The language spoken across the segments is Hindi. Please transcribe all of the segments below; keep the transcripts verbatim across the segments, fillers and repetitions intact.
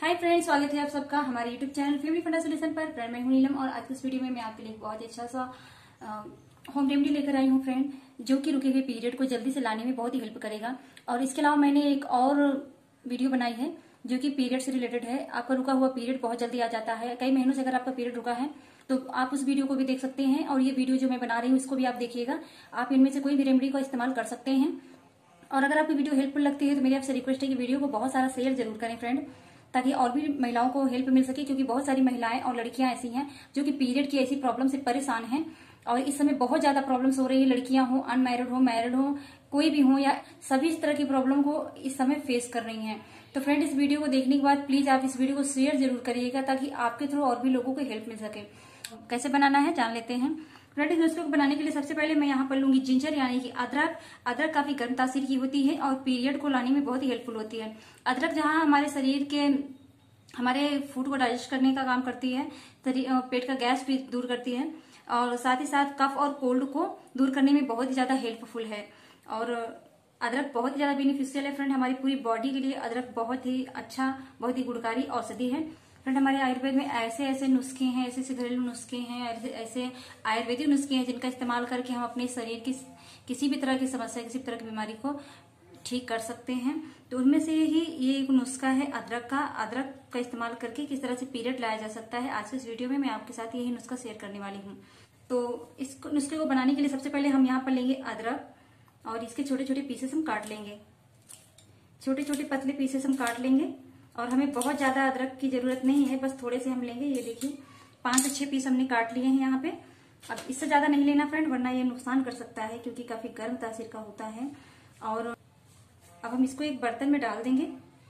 हाय फ्रेंड्स, स्वागत है आप सबका हमारे YouTube channel family Funda solution पर। फ्रेंड मैं हूं नीलम और आज की इस वीडियो में मैं आपके लिए एक बहुत अच्छा सा होम रेमेडी लेकर आई हूं फ्रेंड, जो कि रुके हुए पीरियड को जल्दी से लाने में बहुत ही हेल्प करेगा। और इसके अलावा मैंने एक और वीडियो बनाई है जो कि पीरियड से रिलेटेड है। आपका रुका हुआ पीरियड बहुत जल्दी आ जाता है, कई महीनों से अगर आपका पीरियड रुका है तो आप उस वीडियो को भी देख सकते हैं, और ये वीडियो जो मैं बना रही हूँ इसको भी आप देखिएगा। आप इनमें से कोई भी रेमेडी का इस्तेमाल कर सकते हैं। और अगर आपको वीडियो हेल्पफुल लगती है तो मेरी आपसे रिक्वेस्ट है कि वीडियो को बहुत सारा शेयर जरूर करें फ्रेंड, ताकि और भी महिलाओं को हेल्प मिल सके। क्योंकि बहुत सारी महिलाएं और लड़कियां ऐसी हैं जो कि पीरियड की ऐसी प्रॉब्लम से परेशान हैं, और इस समय बहुत ज्यादा प्रॉब्लम्स हो रही है। लड़कियां हो, अनमैरिड हो, मैरिड हो, कोई भी हो, या सभी तरह की प्रॉब्लम को इस समय फेस कर रही हैं। तो फ्रेंड, इस वीडियो को देखने के बाद प्लीज आप इस वीडियो को शेयर जरूर करिएगा, ताकि आपके थ्रू और भी लोगों को हेल्प मिल सके। कैसे बनाना है जान लेते हैं फ्रेंड। इस नुस्खे को बनाने के लिए सबसे पहले मैं यहाँ पर लूंगी जिंजर, यानी कि अदरक। अदरक काफी गर्म तासीर की होती है और पीरियड को लाने में बहुत ही हेल्पफुल होती है। अदरक जहाँ हमारे शरीर के हमारे फूड को डाइजेस्ट करने का काम करती है, पेट का गैस भी दूर करती है, और साथ ही साथ कफ और कोल्ड को दूर करने में बहुत ही ज्यादा हेल्पफुल है। और अदरक बहुत ही ज्यादा बेनिफिशियल है फ्रेंड, हमारी पूरी बॉडी के लिए अदरक बहुत ही अच्छा, बहुत ही गुणकारी औषधि है फ्रेंड। हमारे आयुर्वेद में ऐसे ऐसे नुस्खे हैं, ऐसे ऐसे घरेलू नुस्खे हैं, ऐसे ऐसे आयुर्वेदिक नुस्खे हैं जिनका इस्तेमाल करके हम अपने शरीर की किसी भी तरह की समस्या, किसी भी तरह की बीमारी को ठीक कर सकते हैं। तो उनमें से ही ये एक नुस्खा है अदरक का। अदरक का इस्तेमाल करके किस तरह से पीरियड लाया जा सकता है, आज के इस वीडियो में मैं आपके साथ यही नुस्खा शेयर करने वाली हूँ। तो इस नुस्खे को बनाने के लिए सबसे पहले हम यहाँ पर लेंगे अदरक, और इसके छोटे छोटे पीसेस हम काट लेंगे। छोटे छोटे पतले पीसेस हम काट लेंगे, और हमें बहुत ज्यादा अदरक की जरूरत नहीं है, बस थोड़े से हम लेंगे। ये देखिए, पांच से छह पीस हमने काट लिए हैं यहाँ पे। अब इससे ज्यादा नहीं लेना फ्रेंड, वरना ये नुकसान कर सकता है, क्योंकि काफी गर्म तासीर का होता है। और अब हम इसको एक बर्तन में डाल देंगे।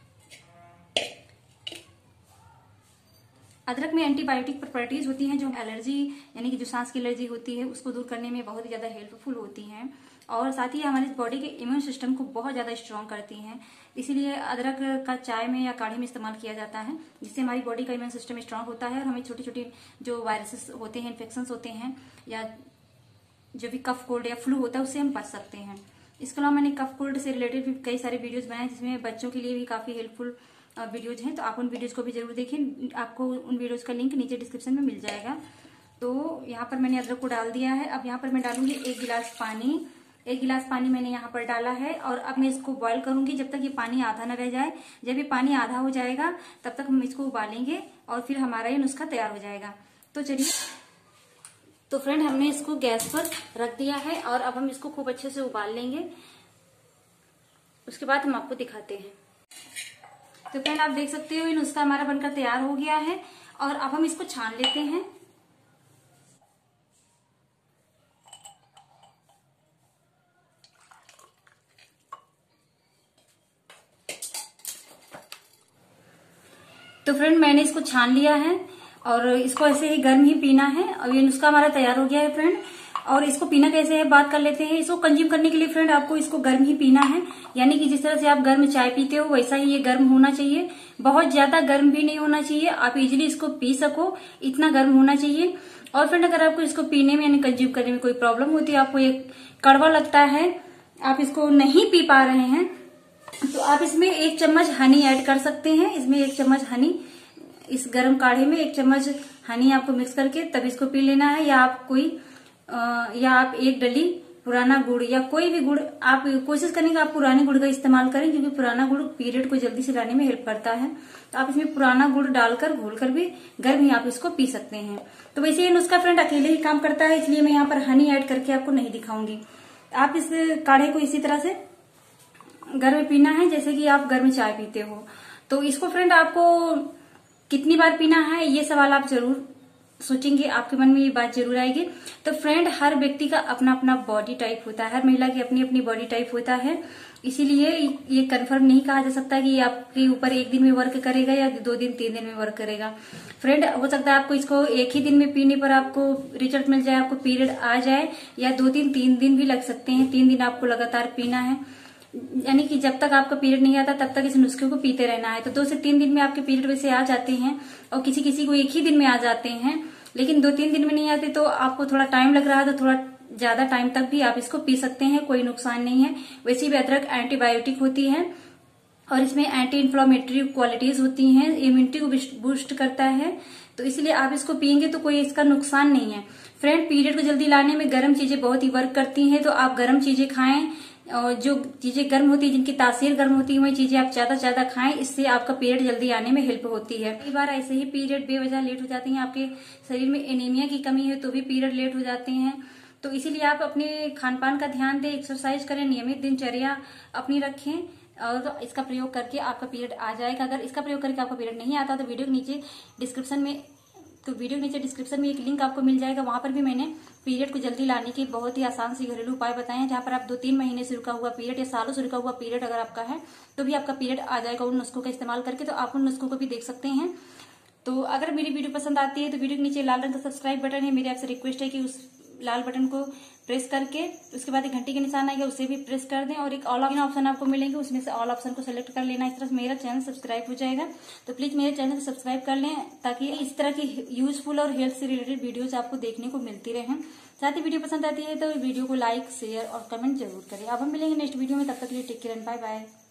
अदरक में एंटीबायोटिक प्रॉपर्टीज होती हैं, जो एलर्जी यानी कि जो सांस की एलर्जी होती है उसको दूर करने में बहुत ही ज्यादा हेल्पफुल होती हैं, और साथ ही हमारे बॉडी के इम्यून सिस्टम को बहुत ज्यादा स्ट्रांग करती हैं। इसीलिए अदरक का चाय में या काढ़े में इस्तेमाल किया जाता है, जिससे हमारी बॉडी का इम्यून सिस्टम स्ट्रांग होता है, और हमें छोटे छोटे जो वायरसेस होते हैं, इन्फेक्शन होते हैं, या जो भी कफ कोल्ड या फ्लू होता है उससे हम बच सकते हैं। इसके अलावा मैंने कफ कोल्ड से रिलेटेड भी कई सारे वीडियोस बनाए, जिसमें बच्चों के लिए भी काफी हेल्पफुल वीडियोज हैं। तो आप उन वीडियोज को भी जरूर देखें, आपको उन वीडियोज का लिंक नीचे डिस्क्रिप्शन में मिल जाएगा। तो यहाँ पर मैंने अदरक को डाल दिया है। अब यहाँ पर मैं डालूंगी एक गिलास पानी। एक गिलास पानी मैंने यहाँ पर डाला है, और अब मैं इसको बॉईल करूंगी जब तक ये पानी आधा न रह जाए। जब ये पानी आधा हो जाएगा तब तक हम इसको उबालेंगे, और फिर हमारा ये नुस्खा तैयार हो जाएगा। तो चलिए, तो फ्रेंड हमने इसको गैस पर रख दिया है, और अब हम इसको खूब अच्छे से उबाल लेंगे। उसके बाद हम आपको दिखाते हैं। तो फ्रेंड, आप देख सकते हो ये नुस्खा हमारा बनकर तैयार हो गया है, और अब हम इसको छान लेते हैं। तो फ्रेंड, मैंने इसको छान लिया है, और इसको ऐसे ही गर्म ही पीना है। और ये नुस्खा हमारा तैयार हो गया है फ्रेंड। और इसको पीना कैसे है बात कर लेते हैं। इसको कंज्यूम करने के लिए फ्रेंड आपको इसको गर्म ही पीना है, यानी कि जिस तरह से आप गर्म चाय पीते हो वैसा ही ये गर्म होना चाहिए। बहुत ज्यादा गर्म भी नहीं होना चाहिए, आप इजीली इसको पी सको, इतना गर्म होना चाहिए। और फ्रेंड, अगर आपको इसको पीने में यानी कंज्यूम करने में कोई प्रॉब्लम होती है, आपको ये कड़वा लगता है, आप इसको नहीं पी पा रहे हैं, तो आप इसमें एक चम्मच हनी ऐड कर सकते हैं। इसमें एक चम्मच हनी, इस गर्म काढ़े में एक चम्मच हनी आपको मिक्स करके तब इसको पी लेना है। या आप कोई आ, या आप एक डली पुराना गुड़ या कोई भी गुड़, आप कोशिश करें कि आप पुराने गुड़ का इस्तेमाल करें, क्योंकि पुराना गुड़ पीरियड को जल्दी से लाने में हेल्प करता है। तो आप इसमें पुराना गुड़ डालकर घोलकर भी गर्म ही आप इसको पी सकते हैं। तो वैसे ये नुस्खा फ्रेंड अकेले ही काम करता है, इसलिए मैं यहाँ पर हनी ऐड करके आपको नहीं दिखाऊंगी। आप इस काढ़े को इसी तरह से गर्म पीना है जैसे कि आप गर्म चाय पीते हो। तो इसको फ्रेंड आपको कितनी बार पीना है ये सवाल आप जरूर सोचेंगे, आपके मन में ये बात जरूर आएगी। तो फ्रेंड, हर व्यक्ति का अपना अपना बॉडी टाइप होता है, हर महिला की अपनी अपनी बॉडी टाइप होता है, इसीलिए ये कंफर्म नहीं कहा जा सकता कि ये आपके ऊपर एक दिन में वर्क करेगा या दो दिन तीन दिन में वर्क करेगा। फ्रेंड, हो सकता है आपको इसको एक ही दिन में पीने पर आपको रिजल्ट मिल जाए, आपको पीरियड आ जाए, या दो दिन तीन दिन भी लग सकते हैं। तीन दिन आपको लगातार पीना है, यानी कि जब तक आपका पीरियड नहीं आता तब तक इस नुस्खे को पीते रहना है। तो दो से तीन दिन में आपके पीरियड वैसे आ जाते हैं, और किसी किसी को एक ही दिन में आ जाते हैं, लेकिन दो तीन दिन में नहीं आते। तो आपको थोड़ा टाइम लग रहा है तो थोड़ा ज्यादा टाइम तक भी आप इसको पी सकते हैं, कोई नुकसान नहीं है। वैसे भी अदरक एंटीबायोटिक होती है, और इसमें एंटी इन्फ्लामेटरी क्वालिटीज होती हैं, इम्यूनिटी को बूस्ट करता है, तो इसलिए आप इसको पियेंगे तो कोई इसका नुकसान नहीं है। फ्रेंड, पीरियड को जल्दी लाने में गर्म चीजें बहुत ही वर्क करती हैं, तो आप गर्म चीजें खाएं, और जो चीजें गर्म होती है, जिनकी तासीर गर्म होती है, वही चीजें आप ज्यादा ज्यादा खाएं, इससे आपका पीरियड जल्दी आने में हेल्प होती है। कई बार ऐसे ही पीरियड बेवजह लेट हो जाती हैं, आपके शरीर में एनीमिया की कमी है तो भी पीरियड लेट हो जाते हैं, तो इसीलिए आप अपने खान पान का ध्यान दें, एक्सरसाइज करें, नियमित दिनचर्या अपनी रखें, और तो इसका प्रयोग करके आपका पीरियड आ जाएगा। अगर इसका प्रयोग करके आपका पीरियड नहीं आता तो वीडियो के नीचे डिस्क्रिप्शन में तो वीडियो के नीचे डिस्क्रिप्शन में एक लिंक आपको मिल जाएगा, वहां पर भी मैंने पीरियड को जल्दी लाने के बहुत ही आसान से घरेलू उपाय बताए हैं, जहां पर आप दो तीन महीने से रुका हुआ पीरियड या सालों से रुका हुआ पीरियड अगर आपका है तो भी आपका पीरियड आ जाएगा उन नुस्खों का इस्तेमाल करके। तो आप उन नुस्खों को भी देख सकते हैं। तो अगर मेरी वीडियो पसंद आती है तो वीडियो के नीचे लाल रंग का सब्सक्राइब बटन है, मेरी आपसे रिक्वेस्ट है कि उस लाल बटन को प्रेस करके उसके बाद एक घंटी के निशान आएगा, उसे भी प्रेस कर दें, और एक ऑल ऑप्शन आपको मिलेंगे, उसमें से ऑल ऑप्शन को सेलेक्ट कर लेना। इस तरह से मेरा चैनल सब्सक्राइब हो जाएगा। तो प्लीज मेरे चैनल को सब्सक्राइब कर लें, ताकि इस तरह की यूजफुल और हेल्थ से रिलेटेड वीडियोज आपको देखने को मिलती रहे। साथ ही वीडियो पसंद आती है तो वीडियो को लाइक, शेयर और कमेंट जरूर करें। अब हम मिलेंगे नेक्स्ट वीडियो में, तब तक के लिए take care and bye bye.